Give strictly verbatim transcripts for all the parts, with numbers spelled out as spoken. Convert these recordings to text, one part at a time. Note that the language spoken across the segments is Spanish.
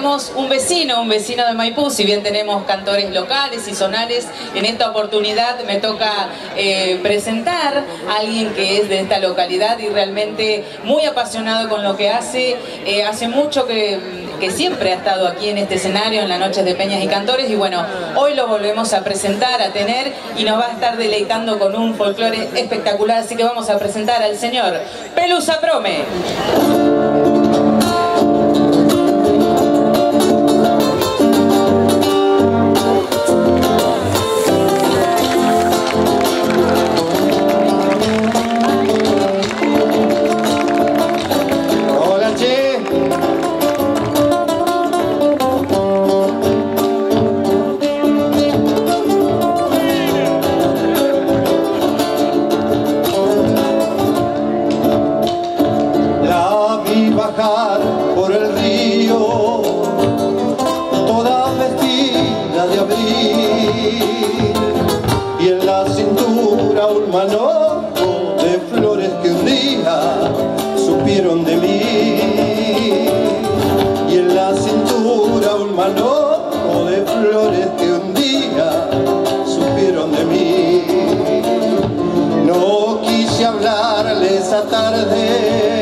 tenemos un vecino, un vecino de Maipú, si bien tenemos cantores locales y zonales, en esta oportunidad me toca eh, presentar a alguien que es de esta localidad y realmente muy apasionado con lo que hace. Eh, hace mucho que, que siempre ha estado aquí en este escenario, en las noches de Peñas y Cantores, y bueno, hoy lo volvemos a presentar, a tener, y nos va a estar deleitando con un folclore espectacular, así que vamos a presentar al señor Pelusa Prome. Bajar por el río, toda vestida de abril, y en la cintura un manojo de flores que un día supieron de mí. Y en la cintura un manojo de flores que un día supieron de mí. No quise hablarle esa tarde,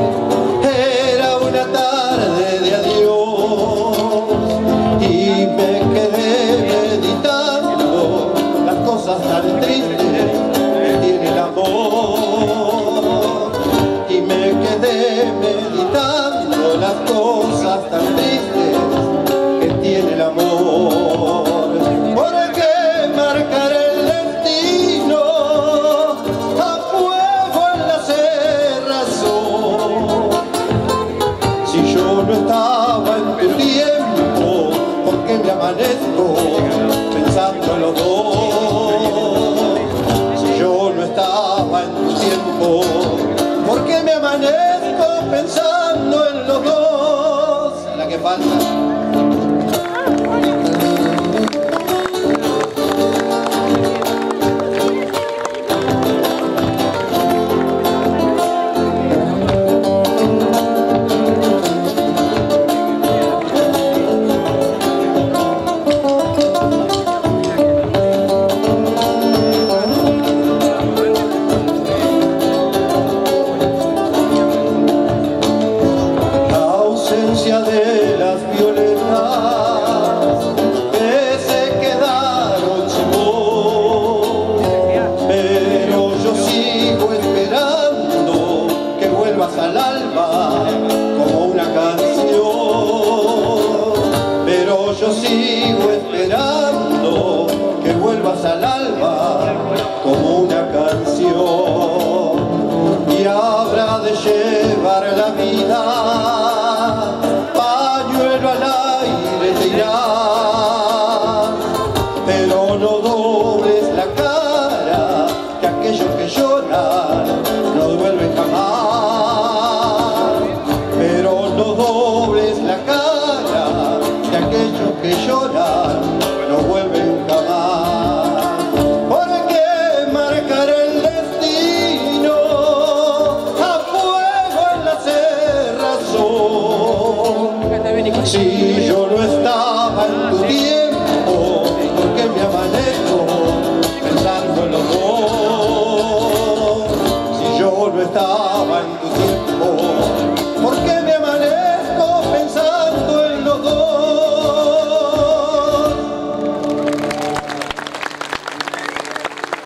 tarde de adiós, y me quedé meditando las cosas tan tristes que tiene el amor. Y me quedé meditando las cosas tan tristes que tiene el amor. ¿Por qué marcar el destino a fuego en la cerrazón? Si yo no estaba en tu tiempo, ¿por qué me amanezco pensando en los dos? Si yo no estaba en tu tiempo, ¿por qué me amanezco pensando en los dos? La que falta. De las violetas que se quedaron sin voz, pero yo sigo esperando que vuelvas al alba como una canción. Pero yo sigo esperando que vuelvas al alba como una canción. Y habrá de llevar la vida al aire te irá, pero no dobles la cara, que aquellos que lloran no vuelven jamás. Pero no dobles la cara, que aquellos que lloran no vuelven jamás. ¿Por qué marcar el destino a fuego en la cerrazón? Si yo no estaba en tu tiempo, ¿por qué me amanezco pensando en los dos? Si yo no estaba en tu tiempo,